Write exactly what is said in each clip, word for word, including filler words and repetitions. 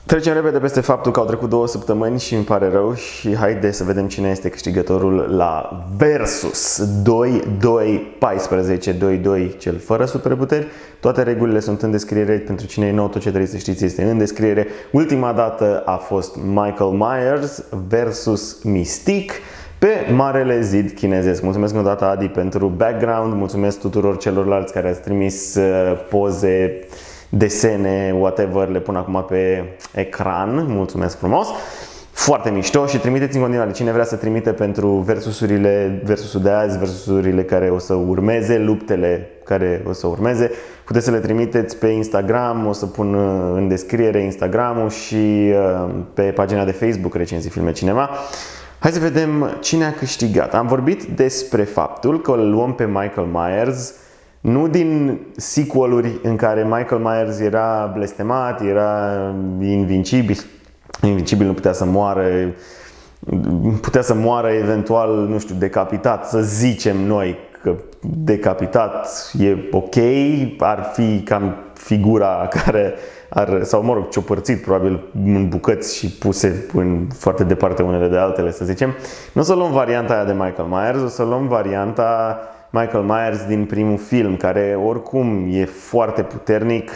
Trecem repede peste faptul că au trecut două săptămâni și îmi pare rău și haide să vedem cine este câștigătorul la Versus doi doi paisprezece doi doi, cel fără superputeri. Toate regulile sunt în descriere, pentru cine e nou tot ce trebuie să știți este în descriere. Ultima dată a fost Michael Myers versus Mystique pe Marele Zid Chinezesc. Mulțumesc încă o dată, Adi, pentru background, mulțumesc tuturor celorlalți care ați trimis poze, desene, whatever, le pun acum pe ecran. Mulțumesc frumos! Foarte mișto și trimiteți în continuare cine vrea să trimite pentru versusurile, versusul de azi, versusurile care o să urmeze, luptele care o să urmeze. Puteți să le trimiteți pe Instagram, o să pun în descriere Instagramul și pe pagina de Facebook Recenzii Filme Cinema. Hai să vedem cine a câștigat. Am vorbit despre faptul că îl luăm pe Michael Myers nu din sequeluri în care Michael Myers era blestemat, era invincibil, invincibil, nu putea să moară, putea să moară eventual, nu știu, decapitat, să zicem noi că decapitat e ok, ar fi cam figura care ar, sau mă rog, ciopărțit probabil în bucăți și puse în foarte departe unele de altele, să zicem. Nu o să luăm varianta aia de Michael Myers, o să luăm varianta Michael Myers din primul film, care oricum e foarte puternic,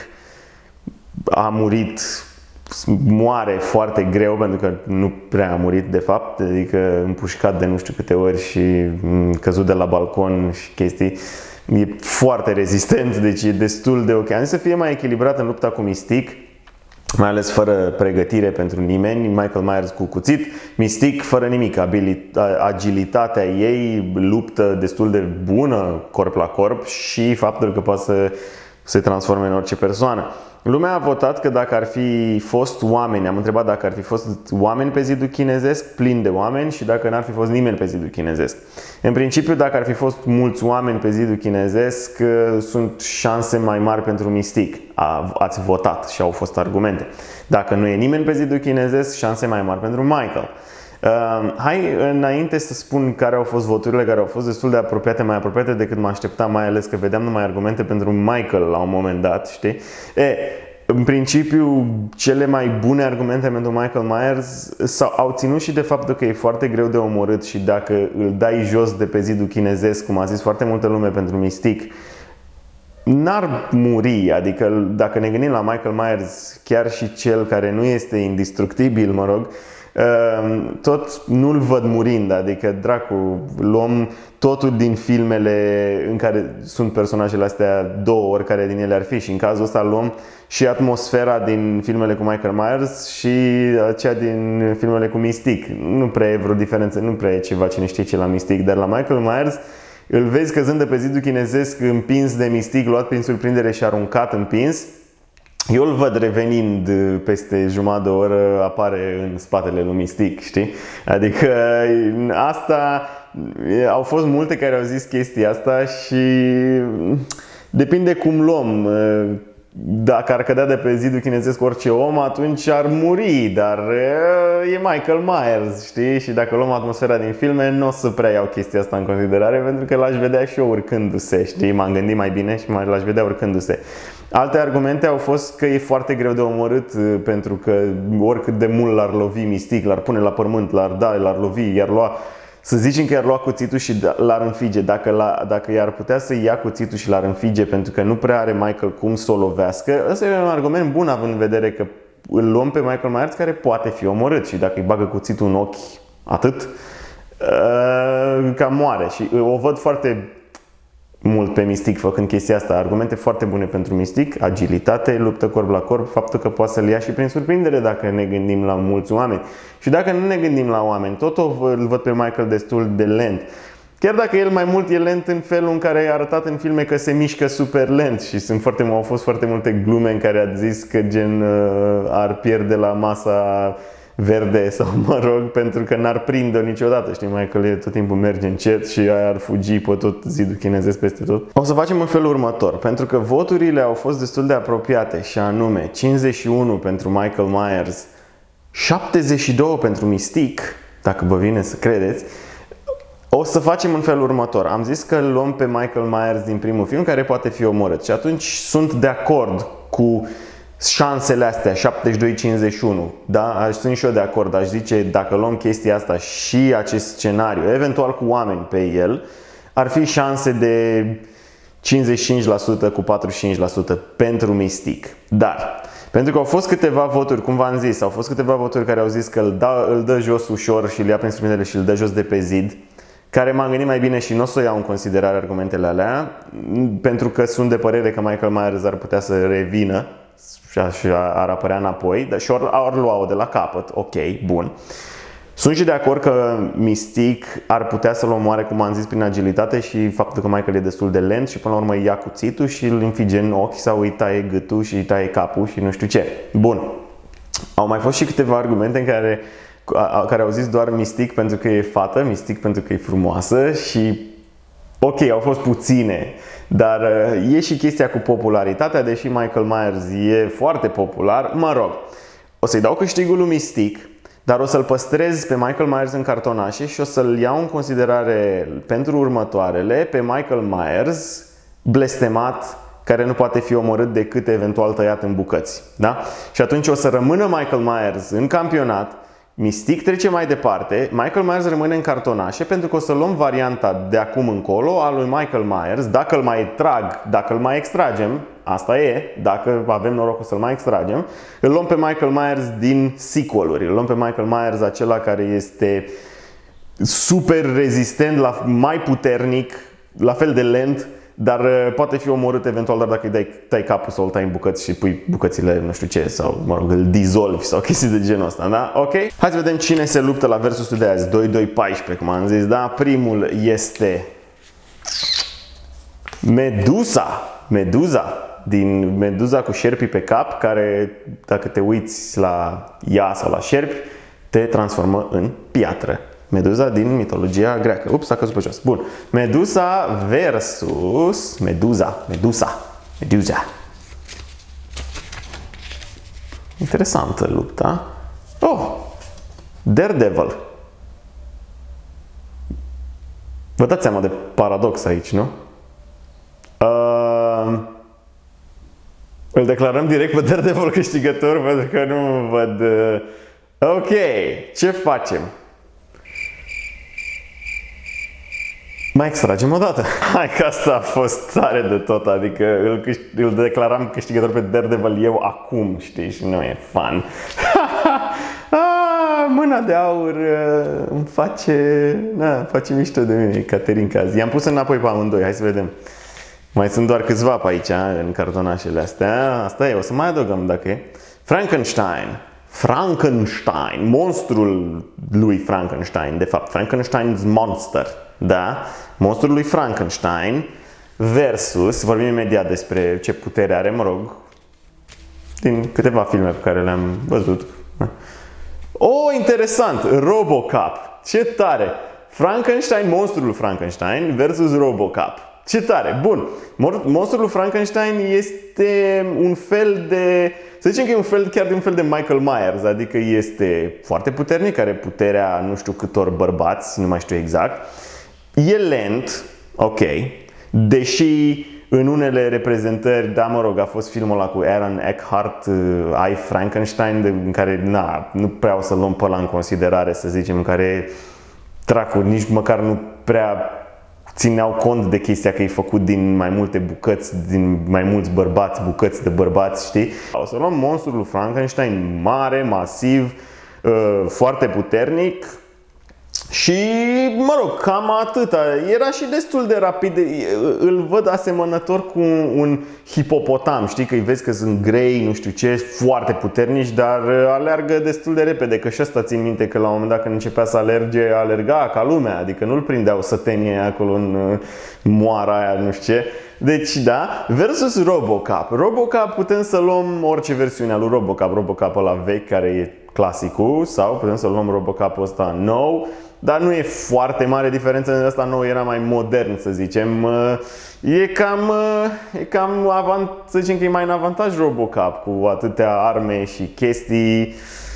a murit, moare foarte greu pentru că nu prea a murit de fapt, adică împușcat de nu știu câte ori și căzut de la balcon și chestii. E foarte rezistent, deci e destul de ok. Am zis să fie mai echilibrat în lupta cu Mystique, mai ales fără pregătire pentru nimeni. Michael Myers cu cuțit, Mystique fără nimic, agilitatea ei, luptă destul de bună corp la corp și faptul că poate să se transforme în orice persoană. Lumea a votat că dacă ar fi fost oameni, am întrebat dacă ar fi fost oameni pe zidul chinezesc, plin de oameni, și dacă n-ar fi fost nimeni pe zidul chinezesc. În principiu, dacă ar fi fost mulți oameni pe zidul chinezesc, sunt șanse mai mari pentru Mystique. Ați votat și au fost argumente. Dacă nu e nimeni pe zidul chinezesc, șanse mai mari pentru Michael. Uh, hai înainte să spun care au fost voturile, care au fost destul de apropiate, mai apropiate decât mă așteptam, mai ales că vedeam numai argumente pentru Michael la un moment dat, știi? E, în principiu, cele mai bune argumente pentru Michael Myers au ținut și de faptul că e foarte greu de omorât și dacă îl dai jos de pe zidul chinezesc, cum a zis foarte multă lume pentru Mystique, n-ar muri. Adică dacă ne gândim la Michael Myers, chiar și cel care nu este indestructibil, mă rog, tot nu-l văd murind, adică dracu, luăm totul din filmele în care sunt personajele astea, două, oricare din ele ar fi, și în cazul ăsta luăm și atmosfera din filmele cu Michael Myers și aceea din filmele cu Mystique. Nu prea e vreo diferență, nu prea e ceva cine știe ce la Mystique, dar la Michael Myers îl vezi căzând de pe zidul chinezesc, împins de Mystique, luat prin surprindere și aruncat împins. Eu îl văd revenind peste jumătate de oră, apare în spatele lui Mystique, știi? Adică asta, au fost multe care au zis chestia asta și depinde cum luăm. Dacă ar cădea de pe zidul chinezesc orice om, atunci ar muri, dar e Michael Myers, știi? Și dacă luăm atmosfera din filme, nu o să prea iau chestia asta în considerare, pentru că l-aș vedea și eu urcându-se, știi? M-am gândit mai bine și l-aș vedea urcându-se. Alte argumente au fost că e foarte greu de omorât, pentru că oricât de mult l-ar lovi Mystique, l-ar pune la pământ, l-ar da, l-ar lovi, i-ar lua, să zicem că i-ar lua cuțitul și l-ar înfige. Dacă, la, dacă i-ar putea să ia cuțitul și l-ar înfige pentru că nu prea are Michael cum să o lovească, ăsta e un argument bun, având în vedere că îl luăm pe Michael Myers care poate fi omorât și dacă îi bagă cuțitul în ochi, atât, cam moare. Și o văd foarte mult pe Mystique făcând chestia asta. Argumente foarte bune pentru Mystique, agilitate, luptă corp la corp, faptul că poate să-l ia și prin surprindere dacă ne gândim la mulți oameni. Și dacă nu ne gândim la oameni, tot îl văd pe Michael destul de lent. Chiar dacă el mai mult e lent în felul în care e arătat în filme că se mișcă super lent și sunt foarte, au fost foarte multe glume în care a zis că gen ar pierde la masa verde sau mă rog, pentru că n-ar prinde-o niciodată, știi, Michael e tot timpul merge încet și aia ar fugi pe tot zidul chinezesc peste tot. O să facem în felul următor, pentru că voturile au fost destul de apropiate și anume cincizeci și unu pentru Michael Myers, șaptezeci și doi pentru Mystique, dacă vă vine să credeți. O să facem în felul următor. Am zis că îl luăm pe Michael Myers din primul film care poate fi omorât și atunci sunt de acord cu șansele astea, șaptezeci și doi cincizeci și unu, da? Aș sunt și eu de acord, aș zice, dacă luăm chestia asta și acest scenariu, eventual cu oameni pe el, ar fi șanse de cincizeci și cinci la sută cu patruzeci și cinci la sută pentru Mystique. Dar, pentru că au fost câteva voturi, cum v-am zis, au fost câteva voturi care au zis că îl, da, îl dă jos ușor și îl ia prin instrumentele și îl dă jos de pe zid, care m-am gândit mai bine și nu o să iau în considerare argumentele alea, pentru că sunt de părere că Michael Myers ar putea să revină și ar apărea înapoi, dar și ori ar lua-o de la capăt, ok, bun. Sunt și de acord că Mystique ar putea să-l omoare, cum am zis, prin agilitate și faptul că Michael e destul de lent și până la urmă ia cuțitul și îl înfige în ochi sau îi taie gâtul și îi taie capul și nu știu ce. Bun. Au mai fost și câteva argumente în care, care au zis doar Mystique pentru că e fată, Mystique pentru că e frumoasă și ok, au fost puține, dar e și chestia cu popularitatea, deși Michael Myers e foarte popular, mă rog, o să-i dau câștigul lui Mystique, dar o să-l păstrez pe Michael Myers în cartonașe și o să-l iau în considerare pentru următoarele pe Michael Myers blestemat, care nu poate fi omorât decât eventual tăiat în bucăți. Da? Și atunci o să rămână Michael Myers în campionat, Mystique trece mai departe, Michael Myers rămâne în cartonașe pentru că o să luăm varianta de acum încolo a lui Michael Myers, dacă îl mai trag, dacă îl mai extragem, asta e, dacă avem norocul să-l mai extragem, îl luăm pe Michael Myers din sequel-uri, îl luăm pe Michael Myers acela care este super rezistent, la, mai puternic, la fel de lent, dar uh, poate fi omorât eventual doar dacă îi dai, tai capul sau îl tai în bucăți și pui bucățile, nu știu ce, sau mă rog, îl dizolvi sau chestii de genul ăsta, da? Ok? Hai să vedem cine se luptă la versusul de azi, doi doi paisprezece, cum am zis, da? Primul este Medusa, Medusa, din Medusa cu șerpii pe cap, care dacă te uiți la ea sau la șerpi, te transformă în piatră. Medusa din mitologia greacă. Ups, a căzut pe jos. Bun. Medusa versus Medusa. Medusa. Medusa. Interesantă lupta. Oh! Daredevil. Vă dați seama de paradox aici, nu? Uh, îl declarăm direct pe Daredevil câștigător pentru că nu văd... Uh, ok. Ce facem? Mai extragem o dată. Hai că asta a fost tare de tot, adică îl, îl declaram câștigător pe Daredevil eu acum, știi, și nu e fun. ah, mâna de aur îmi face, na, face mișto de mine, Caterinca azi. I-am pus înapoi pe amândoi, hai să vedem. Mai sunt doar câțiva pe aici, în cartonașele astea. Asta e, o să mai adăugăm dacă e. Frankenstein. Frankenstein, monstrul lui Frankenstein, de fapt, Frankenstein's Monster, da? Monstrul lui Frankenstein versus, vorbim imediat despre ce putere are, mă rog, din câteva filme pe care le-am văzut. Oh, interesant, RoboCop, ce tare! Frankenstein, monstrul lui Frankenstein versus RoboCop. Ce tare! Bun, monstrul lui Frankenstein este un fel de... Să zicem că e un fel, chiar de un fel de Michael Myers, adică este foarte puternic, are puterea nu știu câtor bărbați, nu mai știu exact. E lent, ok, deși în unele reprezentări, da mă rog, a fost filmul ăla cu Aaron Eckhart, uh, I, Frankenstein, în care na, nu prea o să luăm pe ăla în considerare, să zicem, în care dracu, nici măcar nu prea țineau cont de chestia că e făcut din mai multe bucăți, din mai mulți bărbați, bucăți de bărbați, știi? O să luăm monstrul lui Frankenstein, mare, masiv, foarte puternic și, mă rog, cam atâta. Era și destul de rapid, îl văd asemănător cu un hipopotam, știi? Că îi vezi că sunt grei, nu știu ce, foarte puternici, dar alergă destul de repede, că și ăsta țin minte că la un moment dat când începea să alerge, alerga ca lumea, adică nu-l prindeau sătenie acolo în moara aia, nu știu ce. Deci, da, versus RoboCop. RoboCop putem să luăm orice versiune a lui RoboCop, RoboCop ăla vechi, care e clasicul, sau putem să luăm RoboCop ăsta nou, dar nu e foarte mare diferență, în ăsta nou era mai modern, să zicem. E cam, e cam avant, să zicem că e mai în avantaj RoboCop cu atâtea arme și chestii.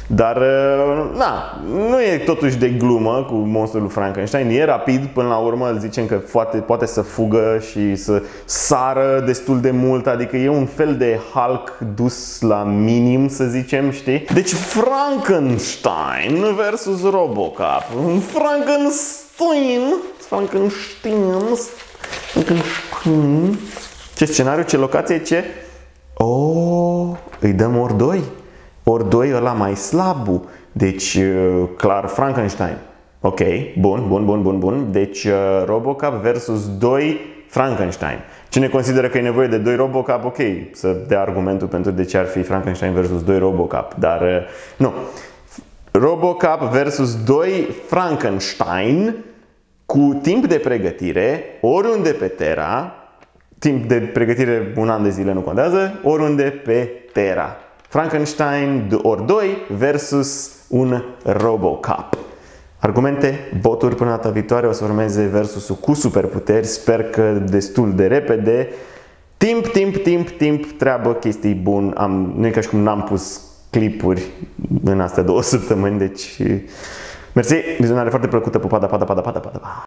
Dar, na, nu e totuși de glumă cu monstrul lui Frankenstein. E rapid, până la urmă îl zicem că poate, poate să fugă și să sară destul de mult. Adică e un fel de Hulk dus la minim, să zicem, știi? Deci Frankenstein versus Robocop. Frankenstein Frankenstein Frankenstein. Ce scenariu, ce locație, ce... Oh, îi dăm ori doi. Ori doi ăla mai slabul. Deci, clar, Frankenstein. Ok, bun, bun, bun, bun, bun. Deci, Robocop versus doi Frankenstein. Cine consideră că e nevoie de doi Robocop, ok, să dea argumentul pentru de ce ar fi Frankenstein versus doi Robocop. Dar, nu. Robocop versus doi Frankenstein cu timp de pregătire, oriunde pe Terra. Timp de pregătire un an de zile nu contează, oriunde pe Terra. Frankenstein ori doi versus un Robocop. Argumente, voturi până data viitoare. O să urmeze versusul cu superputeri. Sper că destul de repede. Timp, timp, timp, timp, treabă, chestii bun. Am, nu e ca și cum n-am pus clipuri în astea două săptămâni. Deci, mersi, vizionare foarte plăcută. Pupa, da, pa, da, pa, da, pa, da, pa, da.